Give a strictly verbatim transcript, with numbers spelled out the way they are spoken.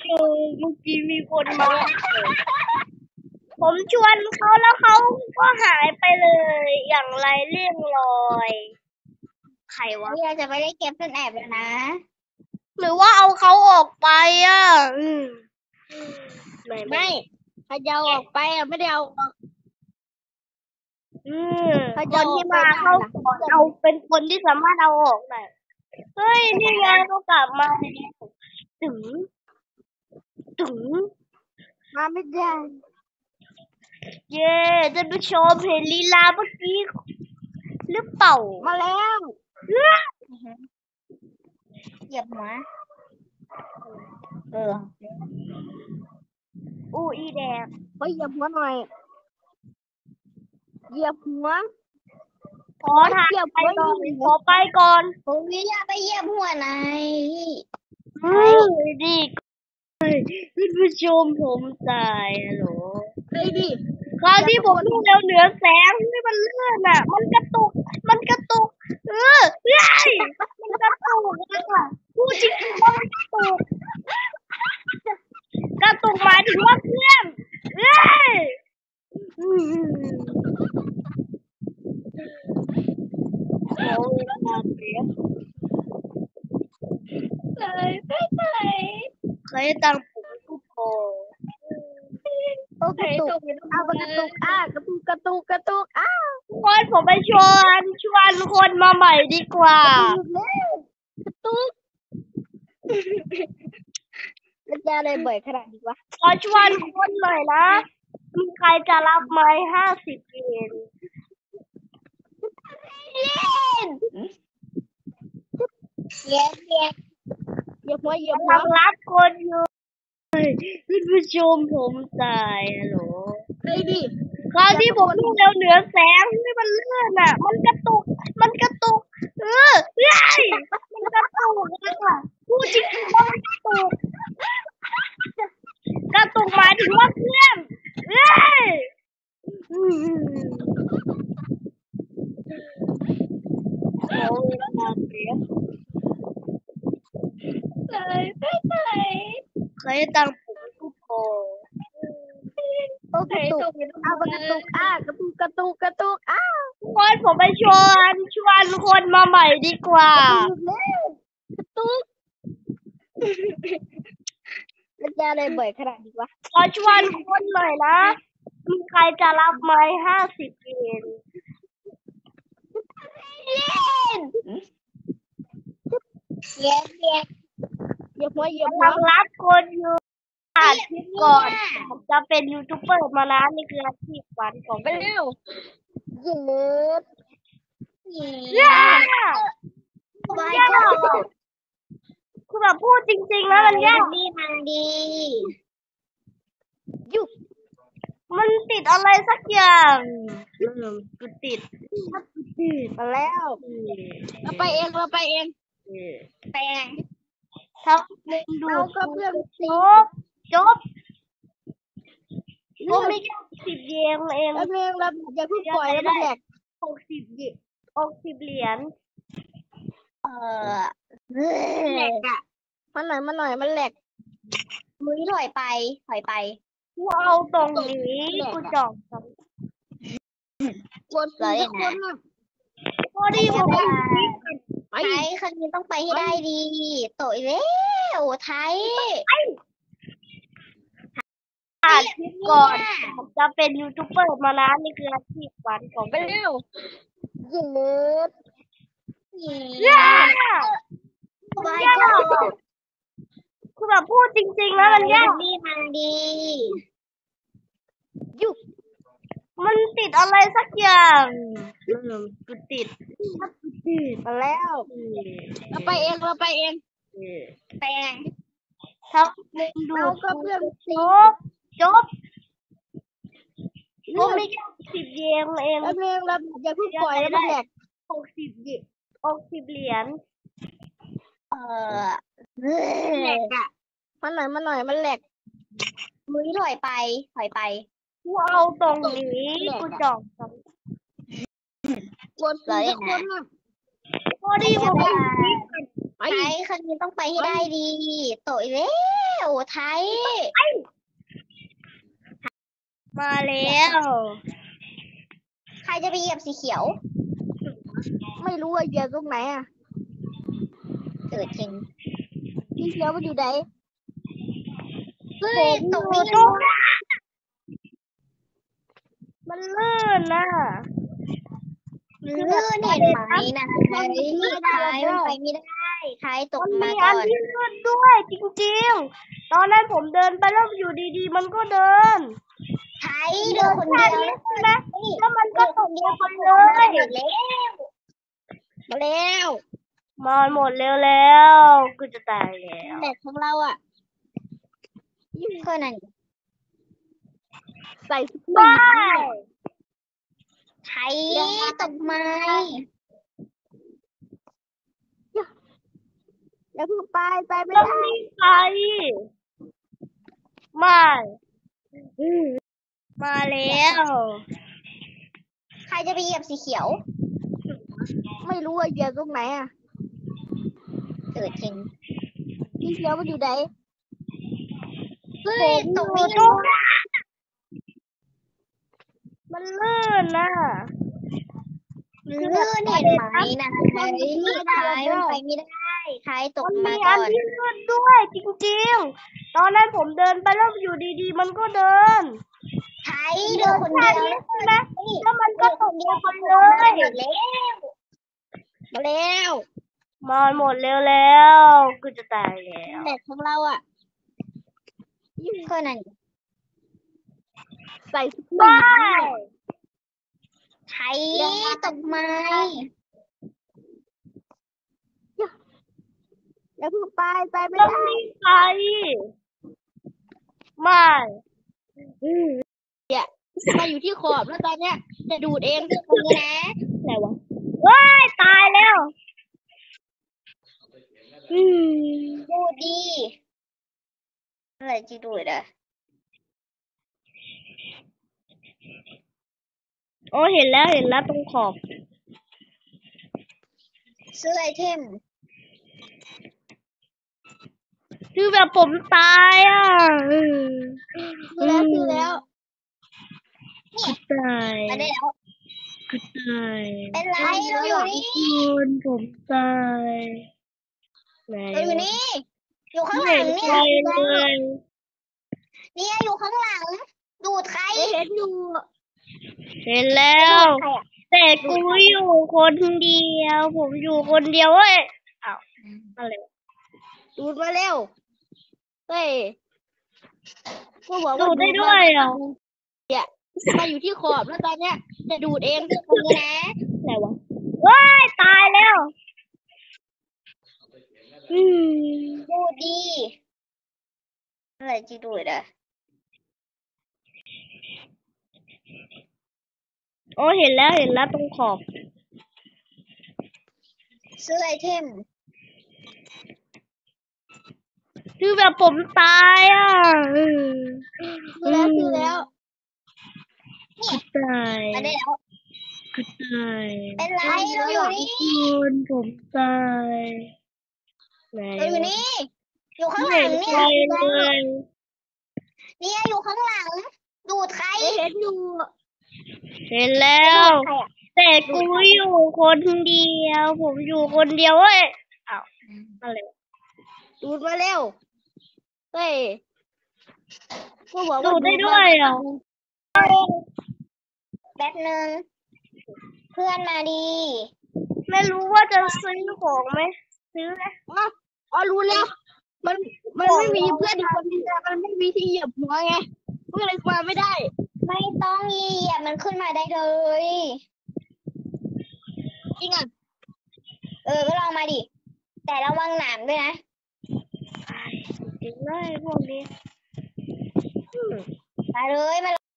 เออเมื่อกี้มีคนมาผมชวนเขาแล้วเขาก็หายไปเลยอย่างไรเลี่ยงลอยใครวะเราจะไม่ได้เก็บต้นแอบแล้วนะหรือว่าเอาเขาออกไปอ่ะอืมไม่ไม่ถ้าจะเอาออกไปอ่ะไม่ได้เอาออกอืมคนที่มาเขาขอเอาเป็นคนที่สามารถเอาออกได้เฮ้ยนี่ไงเขากลับมาถึงถึงมาไม่ได้เย้ท่านผู้ชมเห็นลีลาเมื่อกี้หรือเปล่ามาแล้วเฮ้ยเหยียบหัวเอออู้อีแดงไปเหยียบหัวหน่อยเหยียบหัวขอทางไปก่อนขอไปก่อนผมวิอยากไปเหยียบหัวไหนเฮ้ยดิท่านผู้ชมผมตายฮัลโหลไปดิคราวที่ผมวิ่งเร็วเหนือแสงที่มันเลื่อนอ่ะมันกระตุกมันกระตุกเออเฮ้ยมันกระตุกอ่ะพูดจริงๆว่ามันกระตุกกระตุกหมายถึงว่าเครื่องเฮ้ยโอ้ยมาเสียเลยไปไปเคยตั้งผมทุกคนโอเคเอากระตุกอ่ะกระตุกกระตุกกระตุกอ้าวคนผมไปชวนชวนคนมาใหม่ดีกว่ากระตุกแล้วจะอะไรบ่อยขนาดนี้วะขอชวนคนหน่อยนะมีใครจะรับไหมห้าสิบเยนเย็นเย็นเหยียบหัวเหยียบหัวรับคนอยู่ท่านผู้ชมผมตายฮัลโหลไปดิคราวที่ผมวิ่งเร็วเหนือแสงที่มันเลื่อนอ่ะมันกระตุกมันกระตุกเออเฮ้ยมันกระตุกอ่ะพูดจริงๆว่ามันกระตุกกระตุกหมายถึงว่าเครื่องเฮ้ยโอ้ยมาเสียเลยไปไปเคยตั้งผมทุกคนโอเคเอากระตุกอ่ะกระตุกกระตุกกระตุกอ้าวคนผมไปชวนชวนคนมาใหม่ดีกว่ากระตุกแล้วจะอะไรบ่อยขนาดนี้วะขอชวนคนหน่อยนะมีใครจะรับไหมห้าสิบเยนเย็นเย็นเหยียบหัวเหยียบหัวรับคนอยู่อาทิตย์ก่อนผมจะเป็นยูทูบเบอร์มานะนี่คืออาชีพฝันของไปเร็วยืดเย้มันยากคือแบบพูดจริงๆแล้วมันยากดีมันดียุบมันติดอะไรสักอย่างมันติดมาแล้วเราไปเองเราไปเองไปเองทับมุมดูก็เพื่อนจบจบผมมีแค่สิบเยนเองแล้วเองเราอย่าเพิ่งปล่อยแล้วมันแหลกหกสิบเยนหกสิบเหรียญเออแหลกอ่ะมันหน่อยมันหน่อยมันแหลกมือถอยไปถอยไปกูเอาตรงนี้กูจองตรงวนเลยนะพอดีผมไทยครั้งนี้ต้องไปให้ได้ดีโตยเร็วไทยอาทิตย์ก่อนผมจะเป็นยูทูบเบอร์มานะนี่คืออาชีพฝันของไปเร็วยืดยากยากคือแบบพูดจริงๆแล้วมันยากดีมันดียุบมันติดอะไรสักอย่างกูติดมาแล้วเราไปเองเราไปเองไปเองทับมุมดูก็เพื่อนจบจบผมมีแค่สิบเยนเองแล้วเองเราอย่าเพิ่งปล่อยแล้วมันแหลกหกสิบเยนหกสิบเหรียญเออแหลกอ่ะมันหน่อยมันหน่อยมันแหลกมือถอยไปถอยไปกูเอาตรงนี้กูจองตรงวนเลยนะพอดีผมไทยครั้งนี้ต้องไปให้ได้ดีโตยแล้วไทยมาแล้วใครจะไปเหยียบสีเขียว ไม่รู้ว่าเหยียบตรงไหนอ่ะเออจริงสีเขียวมันอยู่ไหนเฮ้ยตรงนี้ตรงมันลื่นนะลื่นเห็นไหมนะไทยไทยมันไปไม่ได้ไทยตกมันมามีก่อัอน นที่ลื่นด้วยจริงๆ ตอนนั้นผมเดินไปแล้วอยู่ดีๆ มันก็เดินไทยเดินคนเดียวใช่ไหมแล้วมันก็ตกลงไปเลมาย อยู่แล้วมาแล้วมาหมดเร็วแล้วกูจะตายแล้วแบตของเราอ่ะก็นั่นใส่ทุกบ้าไทยตกไม้อย่าเพิ่งไปไปไม่ต้องได้มีใครไม่มาแล้วใครจะไปเหยียบสีเขียว ไม่รู้ว่าเหยียบตรงไหนอ่ะเออจริงสีเขียวมันอยู่ไหนเฮ้ยตกมีนี่ตรงมันลื่นนะลื่นเห็นไหมนะไทยไทยมันไปไม่ได้ไทยตกมันมามีก่อัอน นที่ลื่นด้วยจริงๆ ตอนนั้นผมเดินไปแล้วอยู่ดีๆ มันก็เดินไทยเดินคนเดียวใช่ไหมแล้วมันก็ตกลงไปเลมาย หมดแล้วมาแล้วมาหมดเร็วแล้วกูจะตายแล้วแบตของเราอ่ะก็นั่นใส่ทุกบ้าไทยตกไม้อย่าเพิ่งไปไปไม่ต้องได้มีใครไม่มาอยู่ที่ขอบแล้วตอนเนี้ยจะดูดเองตรงนี้นะไหนวะว้ายตายแล้วอืมดูดดีอะไรจีดูดอ่ะโอ้เห็นแล้วเห็นแล้วตรงขอบซื้อไอเทมคือแบบผมตายอ่ะเออซื้อแล้วซื้อแล้วกูตายมาได้แล้วกูตายเป็นไรเราอยู่นี่คุณผมตายไหนเราอยู่นี่ อยู่ข้างหไม่ลัเห็งนเนี่ใครยเลยเนี่ยอยู่ข้างหลัง ดูดใครเห็นอยู่เห็นแล้ว แต่กูอยู่คนเดียว ผมอยู่คนเดียวเว้ยอ้าวอะไรวะดูดมาเร็วเฮ้ยก็บอกดูว่าดได้ด้วยเหรอเนี่ยมาอยู่ที่ขอบแล้วตอนเนี้ยจะดูดเองตรงนี้นะไหนวะว้ายตายแล้วอืมดูดดีอะไรจีดูดอ่ะโอ้เห็นแล้วเห็นแล้วตรงขอบซื้อไอเทมคือแบบผมตายอ่ะเออซื้อแล้วซื้อแล้วกูตายมาได้แล้วกูตายเป็นไรเราอยู่นี่คุณผมตายไหนเราอยู่นี่ อยู่ข้างหไม่ลังเห็นเนี่ใคยรเลยเนี่ยอยู่ข้างหลัง ดูดใครเห็นอยู่เห็นแล้ว แต่กูอยู่คนเดียว ผมอยู่คนเดียวเว้ยอ้าวอะไรวะดูดมาเร็วเฮ้ยก็บอกดูว่าดได้ด้วยเหรอแป๊บนึงเพื่อนมาดีไม่รู้ว่าจะซื้อของไหมซื้อไหมอ๋อรู้แล้ว มันมันไม่มีเพื่อนอีกคนนึงมันไม่มีที่เหยียบหัวไงเพื่อนเลยมาไม่ได้ ไม่ต้องเหยียบมันขึ้นมาได้เลยจริงอ่ะเออก็ลองมาดิแต่ระวังหนามด้วยนะจริงเลยพวกนี้มาเลยมา